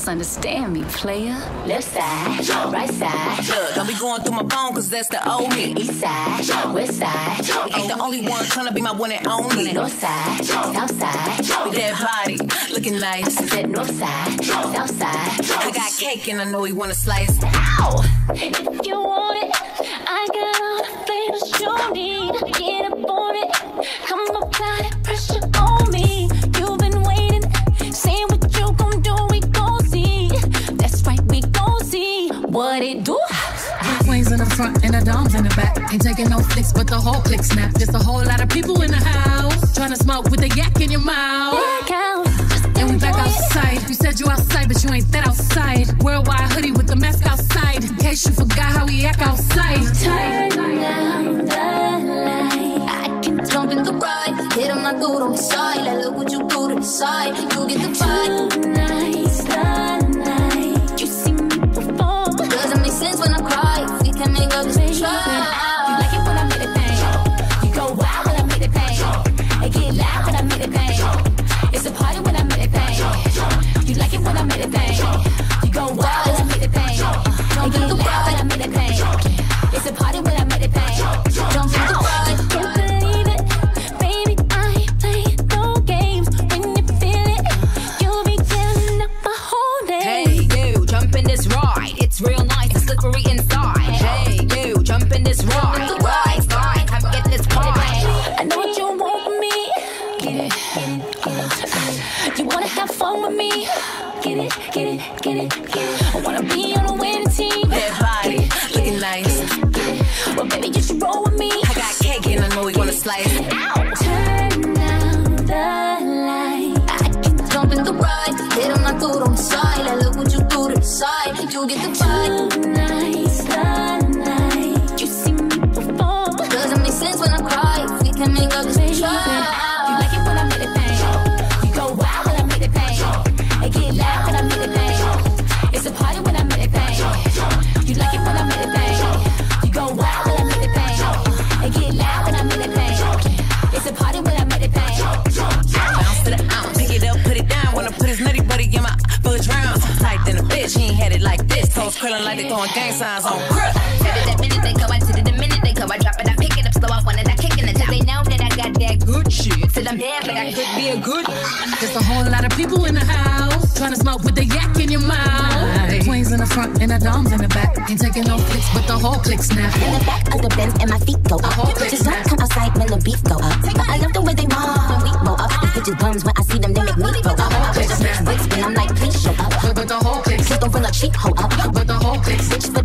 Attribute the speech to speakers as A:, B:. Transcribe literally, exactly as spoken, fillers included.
A: misunderstand me, player. Left side, right side.
B: Look, don't be going through my phone, cause that's the old me.
A: East side, west side.
B: Ain't the only one trying to be my one and only.
A: North side, south side.
B: With that body, looking nice.
A: I said north side, south side.
B: I got cake and I know he wanna slice.
A: Ow!
C: If you want it, I got all the flavors you need. Get up on it, come apply that pressure on me. You've been waiting, saying what you gon' do, we gon' see. That's right, we gon' see what it do.
D: Queens in the front and the doms in the back. Ain't taking no flicks, but the whole click snap. There's a whole lot of people in the house trying to smoke with a yak in your mouth.
C: Back out,
D: And we back outside. You said you outside, but you ain't that outside. Worldwide hoodie with the mask outside. In case you forgot how we act outside.
C: turn down the light. I can jump in the ride, hit him like good on the side. Like, look what you do to the side. You get the vibe. Tonight's the night. You see me perform. Doesn't make sense when I cry. We can make up this try. You like it when I make it bang. You go wild when I make it bang. I get loud when I make it bang. It's a party when I make it bang. You like it when I make it bang. You go wild when I make it bang. I get loud when I make it bang. It's a party when I make it bang. Don't get the ride. Can't believe it, baby. I ain't playing no games. When you feel it, you'll be tearing up my whole day.
E: Hey, you, jump in this ride. It's real nice and slippery inside. Hey, you, jump in this ride. Ride, slide, come get this pie.
C: I know what you want from me. Get it, get it, get it. You wanna have fun with me? Get it, get it, get it, get it. I wanna be on a winning team.
B: That body, looking nice.
C: Well, baby, you should roll with me.
B: I got cake and I know he wanna slice.
C: Ow! Turn down the light. I can jump in the ride, hit him like good on the side. Like, look what you do to the side. You get the vibe. Tonight's the night. You see me perform. Doesn't make sense when I cry. We can make up this try. You like it when I make it bang. You go wild when I make it bang. I get loud when I make it bang. It's a party when I make it bang. You like it when I make it bang. You go wild when I make it bang. I get loud when I make it bang. It's a party when I make it bang.
B: Bounce to the ounce, pick it up, put it down. Wanna put his nutty buddy in my fudge round. Tight than a bitch, he ain't had it like this. Toes curling like they throwing gang signs on grip.
E: Said it that minute they go, I did it the minute they go. I drop it, I pick it up, slow, I want it, I kick it until they know that I got that good shit. Till I'm dead, but I could be a good.
D: There's a whole lot of people in the house trying to smoke with the yak in your mouth. Queens in the front and the doms in the back. Ain't taking no flicks, but the whole click snap.
F: In the back of the Benz and my feet go up. Just don't come outside when the beef go up. But I love the way they move when we roll up. These bitches bums when I see them, they make me throw up. Bitches make bricks when I'm like, please show up.
D: But the whole click,
F: Please don't bring a cheap hoe up.
D: but the whole click.
F: Bitches with